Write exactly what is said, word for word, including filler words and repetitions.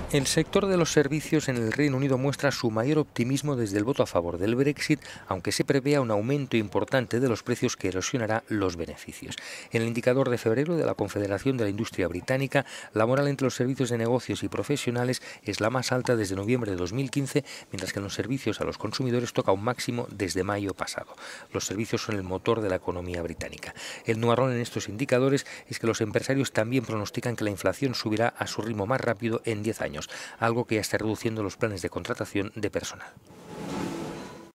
El sector de los servicios en el Reino Unido muestra su mayor optimismo desde el voto a favor del Brexit, aunque se prevea un aumento importante de los precios que erosionará los beneficios. En el indicador de febrero de la Confederación de la Industria Británica, la moral entre los servicios de negocios y profesionales es la más alta desde noviembre de dos mil quince, mientras que en los servicios a los consumidores toca un máximo desde mayo pasado. Los servicios son el motor de la economía británica. El nubarrón en estos indicadores es que los empresarios también pronostican que la inflación subirá a su ritmo más rápido en diez años, algo que ya está reduciendo los planes de contratación de personal.